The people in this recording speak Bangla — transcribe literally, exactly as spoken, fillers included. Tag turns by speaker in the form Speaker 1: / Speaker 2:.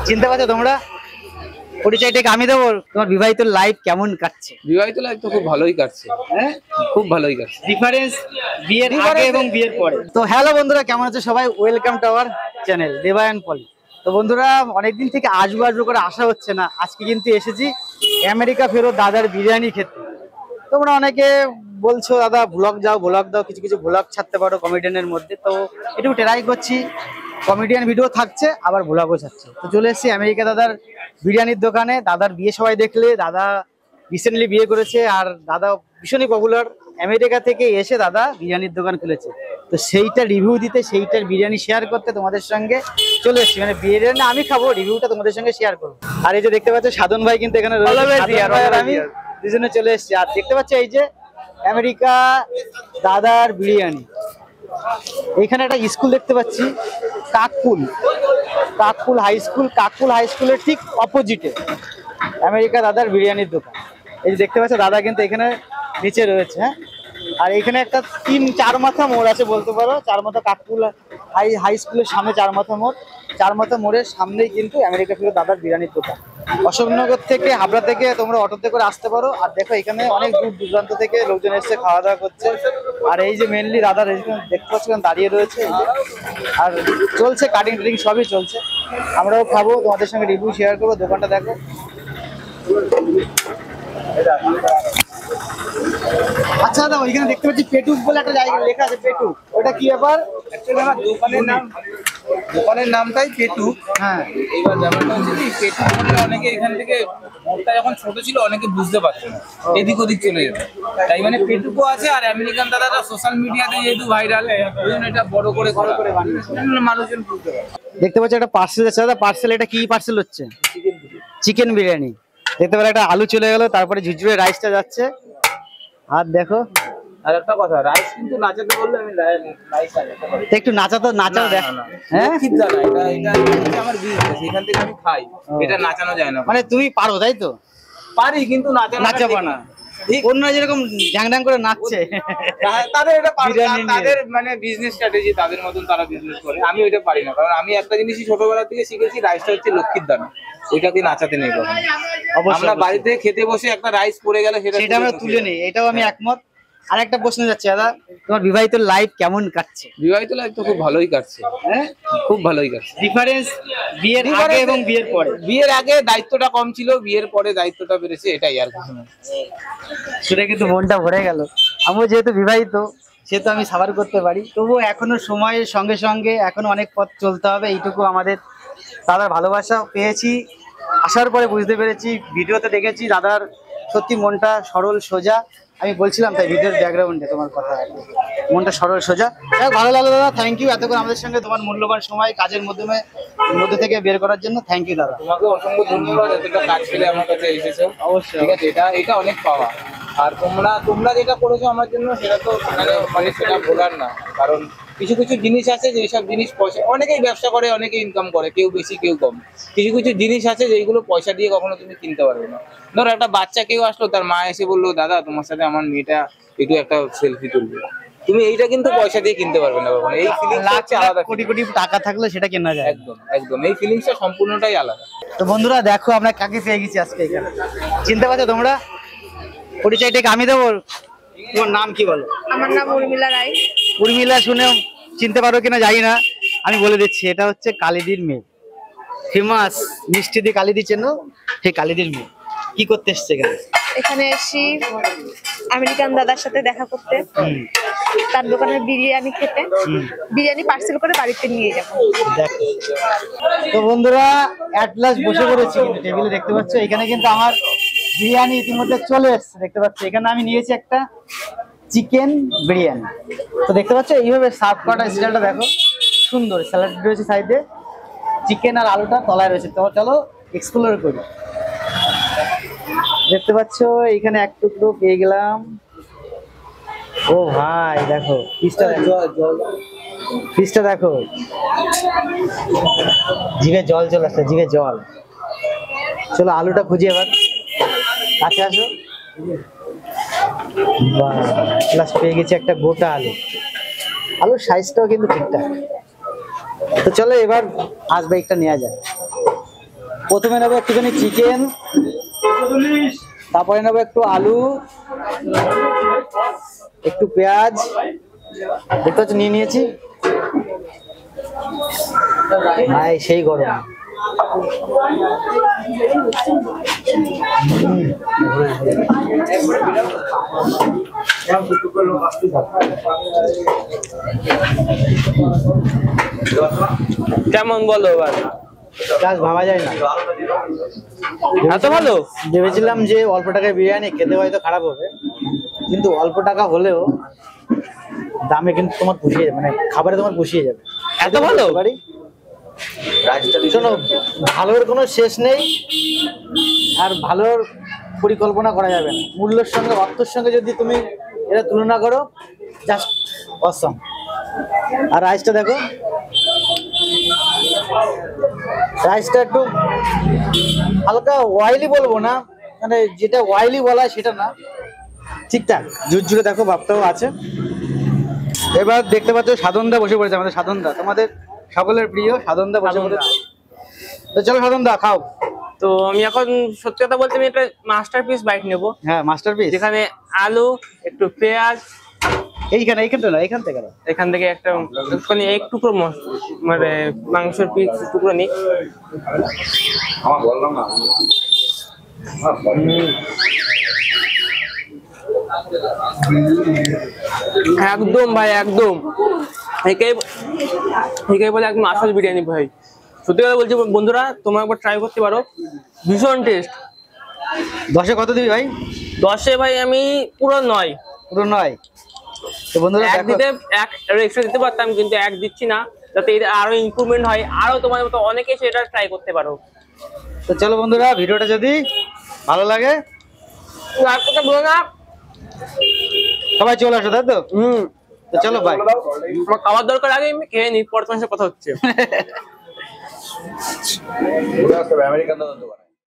Speaker 1: চিনতে পারছো তোমরা? পরিচয়টাকে আমি দেবো। তোমার বিবাহিত লাইফ কেমন কাটছে?
Speaker 2: বিবাহিত লাইফ তো খুব ভালোই কাটছে। হ্যাঁ, খুব ভালোই কাটছে।
Speaker 1: ডিফারেন্স বিয়ের আগে এবং বিয়ের পরে। তো হ্যালো বন্ধুরা, কেমন আছো সবাই? Welcome to our channel Debayan Poli. তো বন্ধুরা, অনেকদিন থেকে আসবো আসবো করে আসা হচ্ছে না, আজকে কিন্তু এসেছি আমেরিকা ফেরত দাদার বিরিয়ানি খেতে। তোমরা অনেকে বলছো দাদা ব্লগ যাও, ব্লগ দাও, কিছু কিছু ব্লগ ছাড়তে পারো কমেডিয়ানের মধ্যে। তো একটু ট্রাই করছি, কমেডিয়ান ভিডিও থাকছে আবার ব্লগও ছাড়ছে। তো চলে এসেছি আমেরিকা দাদার বিরিয়ানির দোকানে। দাদার বিয়ে সবাই দেখলে, দাদা রিসেন্টলি বিয়ে করেছে আর দাদা ভীষণই পপুলার। আমেরিকা থেকে এসে দাদা বিরিয়ানির দোকান খুলেছে, তো সেইটা রিভিউ দিতে, সেইটার বিরিয়ানি শেয়ার করতে তোমাদের সঙ্গে চলে এসেছি। মানে বিরিয়ানি আমি খাবো, রিভিউটা তোমাদের সঙ্গে শেয়ার করবো। আর এই যে দেখতে পাচ্ছ সাধন ভাই কিন্তু এখানে আমি দুজনে চলে এসেছি। আর দেখতে পাচ্ছ এই যে আমেরিকা দাদার বিরিয়ানি। এখানে একটা স্কুল দেখতে পাচ্ছি, Kakpul Kakpul high school. Kakpul high স্কুলের ঠিক অপোজিটে আমেরিকা দাদার বিরিয়ানির দোকান। এই যে দেখতে পাচ্ছ দাদা কিন্তু এখানে নিচে রয়েছে। হ্যাঁ, আর এখানে একটা তিন চার মাথা মোড় আছে বলতে পারো। চার মাথা কাকপুল হাই হাই স্কুলের সামনে চার মাথা মোড়। চার মাথা মোড়ের সামনেই কিন্তু আমেরিকা ফেরত দাদার বিরিয়ানির দোকান। অশোকনগর থেকে, হাবড়া থেকে তোমরা অটোতে করে আসতে পারো। আর দেখো এখানে অনেক দূর দূরান্ত থেকে লোকজন এসে খাওয়া দাওয়া করছে। আর এই যে মেনলি দাদার দেখতে পাচ্ছ দাঁড়িয়ে রয়েছে, আর চলছে কাটিং টাটিং সবই চলছে। আমরাও খাবো, তোমাদের সঙ্গে রিভিউ শেয়ার করবো। দোকানটা দেখো। আচ্ছা দাদা, ওইখানে দেখতে পাচ্ছি পেটুক বলে একটা জায়গা লেখা আছে, পেটুক, ওটা কি ব্যাপার?
Speaker 2: অ্যাকচুয়ালি আমার দোকানের নাম দোকানের নামটাই পেটুক।
Speaker 1: হ্যাঁ,
Speaker 2: এইবার ব্যাপারটা হচ্ছে কি, পেটুক বললে অনেকে এখান থেকে, মোড়টা যখন ছোট ছিল অনেকে বুঝতে পারতো না, এদিক ওদিক চলে যেত। তাই মানে পেটুকও আছে। আর আমেরিকান দাদাটা সোশ্যাল মিডিয়াতে যেহেতু ভাইরাল, ওই জন্য এটা বড় করে বড় করে বানিয়েছে, মানুষজন বুঝতে পারে।
Speaker 1: দেখতে পাচ্ছি একটা পার্সেল আছে দাদা। পার্সেল, এটা কি পার্সেল হচ্ছে? চিকেন বিরিয়ানি। দেখতে পারো একটা আলু চলে গেল, তারপরে ঝুরঝুরে রাইসটা যাচ্ছে। আর দেখো,
Speaker 2: আর একটা কথা, রাইস কিন্তু নাচাতে বললে আমি রাইস
Speaker 1: একটু নাচা তো নাচাও দেখ। হ্যাঁ,
Speaker 2: এটা এটা এটা আমার বিজনেস, এখান থেকে আমি খাই, এটা নাচানো যায় না।
Speaker 1: মানে তুমি পারো তাই তো?
Speaker 2: পারি, কিন্তু নাচানো
Speaker 1: নাচাবো না। অন্যরা যেরকম ঢ্যাং করে নাচছে,
Speaker 2: তাদের এটা তাদের মানে বিজনেস স্ট্র্যাটেজি, তাদের মতন তারা বিজনেস করে। আমি ওইটা পারি না, কারণ আমি একটা জিনিসই ছোটবেলা থেকে শিখেছি, রাইসটা হচ্ছে লক্ষ্মীর দানা, ওইটাকে নাচাতে নেই কখনো। আমরা বাড়িতে খেতে বসে একটা রাইস পড়ে গেলে সেটা সেটা আমরা তুলে নেই, এটাও আমি একমত।
Speaker 1: আর একটা প্রশ্ন যাচ্ছে দাদা, তোমার বিবাহিত লাইফ কেমন কাটছে?
Speaker 2: বিবাহিত লাইফ তো খুব ভালোই কাটছে। হ্যাঁ, খুব ভালোই কাটছে।
Speaker 1: ডিফারেন্স বিয়ের আগে এবং বিয়ের পরে?
Speaker 2: বিয়ের আগে দায়িত্বটা কম ছিল, বিয়ের পরে দায়িত্বটা বেড়েছে, এটাই আর কিছু না।
Speaker 1: সেটা কিন্তু মনটা ভরে গেল। আমিও যেহেতু বিবাহিত, সেহেতু আমি সাবার করতে পারি। তবুও এখনো সময়ের সঙ্গে সঙ্গে এখনো অনেক পথ চলতে হবে, এইটুকু আমাদের দাদার ভালোবাসা পেয়েছি। আসার পরে বুঝতে পেরেছি, ভিডিওতে দেখেছি দাদার সত্যি মনটা সরল সোজা। আমি বলছিলাম তাই ভিডিওর ব্যাকগ্রাউন্ডে তোমার কথা, মনটা সরল সোজা। ভালো লাগলো দাদা, থ্যাংক ইউ এতক্ষণ আমাদের সঙ্গে তোমার মূল্যবান সময় কাজের মাধ্যমে মধ্যে থেকে বের করার জন্য। থ্যাংক ইউ দাদা,
Speaker 2: তোমাকে অসংখ্য ধন্যবাদ, এতটা কাজ ফেলে আমার কাছে এসেছো। অবশ্যই, ঠিক আছে, এটা এটা অনেক পাওয়া। আর তোমরা তোমরা যেটা করেছো আমার জন্য, সেটা তো মানে মানে সেটা ভোলার না। কারণ কিছু কিছু জিনিস আছে যেসব জিনিস পয়সা, অনেকেই ব্যবসা করে, অনেকে ইনকাম করে, কেউ বেশি কেউ কম। কিছু কিছু জিনিস আছে যেগুলো পয়সা দিয়ে কখনো তুমি কিনতে পারবে না। ধরো একটা বাচ্চা কেউ আসলো, তার মা এসে বললো দাদা তোমার সাথে আমার মেয়েটা একটু একটা সেলফি তুলবে, তুমি এইটা কিন্তু পয়সা দিয়ে কিনতে পারবে না কখনো। এই ফিলিংসটা হচ্ছে আলাদা।
Speaker 1: কোটি কোটি টাকা থাকলে সেটা কেনা যায়।
Speaker 2: একদম একদম, এই ফিলিংসটা সম্পূর্ণটাই আলাদা।
Speaker 1: তো বন্ধুরা দেখো, আমরা কাকে পেয়ে গেছি আজকে এখানে। চিনতে পারছো তোমরা? পরিচয়টাকে আমি দেবো। তোমার নাম কি বলো?
Speaker 3: আমার নাম উর্মিলা রায়।
Speaker 1: উর্মিলা শুনে চিনতে পারো কিনা জানি না, আমি বলে দিচ্ছি, এটা হচ্ছে কালিদির মেয়ে, ফেমাস মিষ্টি দি কালিদি চেনো, সেই কালিদির মেয়ে। কি করতে এসছে এখানে?
Speaker 3: এখানে এসি আমেরিকান দাদার সাথে দেখা করতে, তার দোকানের বিরিয়ানি খেতে, বিরিয়ানি পার্সেল করে বাড়িতে নিয়ে যাবো।
Speaker 1: দেখো তো বন্ধুরা, অ্যাট লাস্ট বসে পড়েছি কিন্তু টেবিলে। দেখতে পাচ্ছ এখানে কিন্তু আমার বিরিয়ানি ইতিমধ্যে চলে এসছে। দেখতে পাচ্ছ এখানে আমি নিয়েছি একটা চিকেন বিরিয়ানি। তো দেখতে পাচ্ছ এইভাবে সার্ভ করাটা স্টাইলটা দেখো, সুন্দর। স্যালাড রয়েছে সাইডে, চিকেন আর আলুটা তলায় রয়েছে। তো চলো এক্সপ্লোর করি। দেখতে পাচ্ছ এখানে এক টুকরো পেয়ে গেলাম। ও ভাই দেখো পিসটা, পিসটা দেখো, জিভে জল চলে আসছে, জিভে জল। চলো আলুটা খুঁজি এবার, কাছে আসো। বাহ, প্লাস পেয়ে গেছি একটা গোটা আলু। আলুর সাইজটাও কিন্তু ঠিকঠাক। তো চলো এবার ফার্স্ট বাইকটা নেওয়া যায়। প্রথমে নেবো একটুখানি চিকেন, তারপরে নেবো একটু আলু, একটু পেঁয়াজ, দেখতে হচ্ছে নিয়ে নিয়েছি। ভাই সেই গরম।
Speaker 2: কেমন বলো এবার?
Speaker 1: কাজ ভাবা যায় না,
Speaker 2: এত ভালো।
Speaker 1: ভেবেছিলাম যে অল্প টাকায় বিরিয়ানি খেতে হয়তো খারাপ হবে, কিন্তু অল্প টাকা হলেও দামে কিন্তু তোমার পুষিয়ে যাবে, মানে খাবারে তোমার পুষিয়ে যাবে।
Speaker 2: এত ভালো?
Speaker 1: বাড়ি শোনো, ভালোর কোনো শেষ নেই, আর ভালোর পরিকল্পনা করা যাবে না। মূল্যের সঙ্গে অর্থের সঙ্গে যদি তুমি এটা তুলনা করো, জাস্ট অসম। আর রাইসটা দেখো, রাইসটা একটু হালকা অয়েলি বলবো না, মানে যেটা অয়েলি বলা হয় সেটা না, ঠিকঠাক ঝুরঝুরে দেখো, ভাবটাও আছে। এবার দেখতে পাচ্ছ সাধনদা বসে পড়েছে, আমাদের সাধনদা, তোমাদের সকলের প্রিয় সাধনদা বসে পড়েছে। তো চলো সাধনদা খাও।
Speaker 2: তো আমি এখন সত্যি কথা বলতে আমি একটা মাস্টারপিস বাইট নেব।
Speaker 1: হ্যাঁ মাস্টারপিস,
Speaker 2: যেখানে আলু, একটু পেঁয়াজ,
Speaker 1: এইখানে এইখানটা না, এইখান থেকে না,
Speaker 2: এখান থেকে একটা একটুখানি এক টুকরো মস- মানে মাংসের পিস টুকরো নিই।
Speaker 4: আমার বললাম না
Speaker 2: একদম ভাই একদম এটাই এটাই বলে একদম আসল বিরিয়ানি ভাই। সত্যি কথা বলছি বন্ধুরা, তোমরা একবার ট্রাই করতে পারো, ভীষণ টেস্ট।
Speaker 1: দশে কত দিবি ভাই?
Speaker 2: দশে ভাই আমি পুরো নয়,
Speaker 1: পুরো নয়। তো বন্ধুরা
Speaker 2: এক
Speaker 1: দেখো,
Speaker 2: দিতে এক এক্সট্রা দিতে পারতাম, কিন্তু এক দিচ্ছি না, যাতে এটা আরো ইমপ্রুভমেন্ট হয়, আরো তোমার মতো অনেকে সেটা ট্রাই করতে পারো।
Speaker 1: তো চলো বন্ধুরা, ভিডিওটা যদি ভালো লাগে
Speaker 2: আর কথা বলো না।
Speaker 1: সবাই চলে আসো, তাই তো?
Speaker 2: হুম,
Speaker 1: তো চলো ভাই,
Speaker 2: আমার খাওয়ার দরকার আগে আমি খেয়ে নিই, পরে তোমার সাথে কথা হচ্ছে।
Speaker 4: আমেরিকান দাদা দোকানে